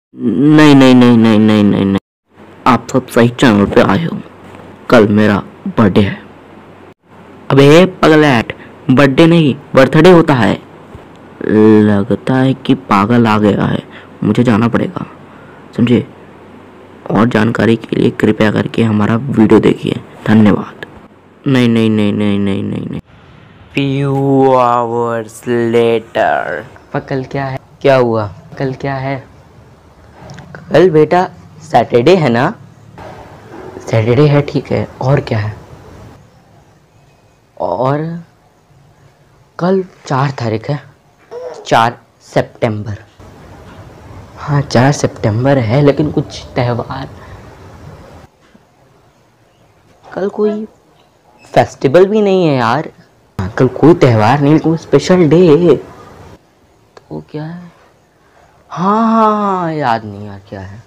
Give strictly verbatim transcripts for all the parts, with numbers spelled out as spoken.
नहीं नहीं नहीं नहीं नहीं नहीं नहीं आप सब सही चैनल पे आए हो। कल मेरा बर्थडे है। अबे पगलैट, बर्थडे नहीं बर्थडे होता है। लगता है कि पागल आ गया है, मुझे जाना पड़ेगा, समझे। और जानकारी के लिए कृपया करके हमारा वीडियो देखिए, धन्यवाद। नहीं नहीं नहीं नहीं नहीं नहीं नहीं Few hours later. पर कल क्या है? क्या हुआ? कल क्या है? कल बेटा सैटरडे है ना? सैटरडे है, ठीक है। और क्या है? और कल चार तारीख है, चार सितंबर। हाँ चार सितंबर है, लेकिन कुछ त्यौहार, कल कोई फेस्टिवल भी नहीं है यार। हाँ, कल कोई त्यौहार नहीं, लेकिन स्पेशल डे है। तो क्या है? हाँ हाँ हाँ याद नहीं यार क्या है।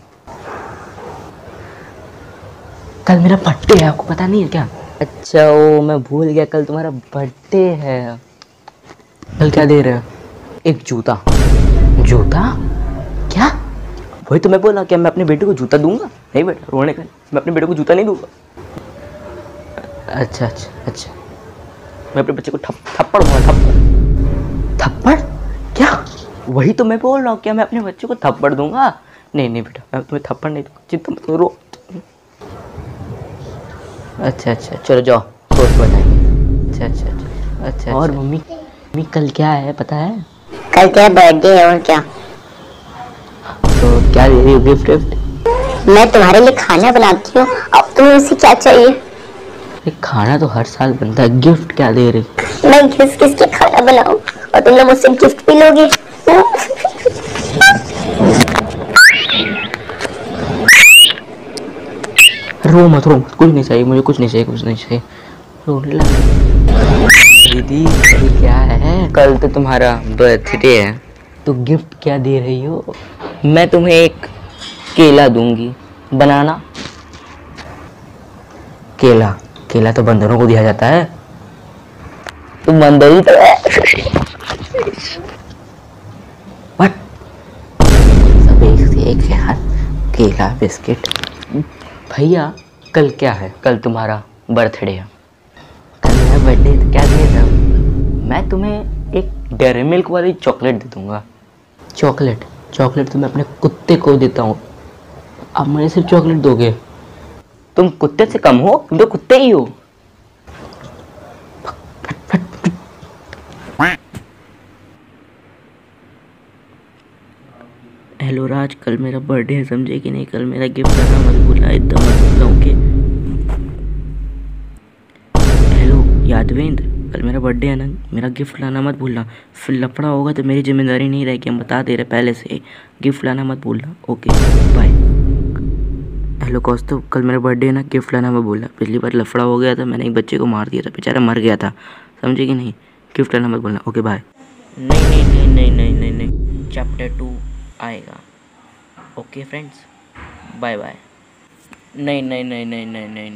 कल मेरा बर्थडे है, आपको पता नहीं है क्या? अच्छा ओ मैं भूल गया, कल तुम्हारा बर्थडे है। कल क्या दे रहे हो? एक जूता। जूता? क्या? वही तो मैं बोला, क्या मैं अपने बेटे को जूता दूंगा? नहीं बेटा, रोने का मैं अपने बेटे को जूता नहीं दूंगा। अच्छा अच्छा अच्छा, मैं अपने बच्चे को थप थप्पड़ दूंगा, थप्पड़। थप्पड़? क्या? वही तो मैं बोल रहा हूँ, क्या मैं अपने बच्चे को थप्पड़ दूंगा? नहीं नहीं बेटा, मैं तुम्हें थप्पड़ नहीं दूंगा, चिंता मत करो। अच्छा अच्छा चलो जाओ, दोस्त बताएंगे। अच्छा अच्छा अच्छा अच्छा। और अच्छा। मम्मी मम्मी कल क्या है पता है? कल तेरा बर्थडे है और क्या? तो क्या दे रही हो? गिफ्ट विफ्ट? मैं तुम्हारे लिए खाना बनाती हूँ, अब तुम्हें उससे क्या चाहिए? ये खाना तो हर साल बनता है, गिफ्ट क्या दे रही? मैं किस किस के खाना बनाऊँ और तुम लोग मुझसे गिफ्ट भी लोगे? रो मत रो मत, कुछ नहीं चाहिए मुझे, कुछ नहीं चाहिए, कुछ नहीं चाहिए। रोने लगा। दीदी कल क्या है? कल तो तुम्हारा बर्थडे है। तो गिफ्ट क्या दे रही हो? मैं तुम्हें एक केला दूंगी, बनाना। केला? केला तो बंदरों को दिया जाता है। तुम बंदर ही तो है। बट सब एक से एक है यार, केला बिस्किट। भैया कल क्या है? कल तुम्हारा बर्थडे है। कल मेरा बर्थडे, तो क्या दे रहे हो? मैं तुम्हें एक डेयरी मिल्क वाली चॉकलेट दे दूंगा। चॉकलेट? चॉकलेट तो मैं अपने कुत्ते को देता हूँ, अब मुझे सिर्फ चॉकलेट दोगे? तुम कुत्ते से कम हो, तुम तो कुत्ते ही हो। हेलो राज, कल मेरा बर्थडे है, समझे कि नहीं? कल मेरा गिफ्ट लाना मत भूलना, एकदम मत भूलना, ओके? हेलो यादवेंद्र, कल मेरा बर्थडे है ना, मेरा गिफ्ट लाना मत भूलना। फिर लफड़ा होगा तो मेरी जिम्मेदारी नहीं रहेगी, हम बता दे रहे पहले से। गिफ्ट लाना मत भूलना, ओके बाय। हेलो कौस्तुभ, कल मेरा बर्थडे है ना, गिफ्ट लाना मत भूलना। पिछली बार लफड़ा हो गया था, मैंने एक बच्चे को मार दिया था, बेचारा मर गया था, समझे कि नहीं? गिफ्ट लाना मत भूलना, ओके बाय। नहीं नहीं नहीं नहीं नहीं नहीं नहीं चैप्टर टू आएगा, ओके फ्रेंड्स, बाय बाय। नहीं नहीं नहीं नहीं नहीं नहीं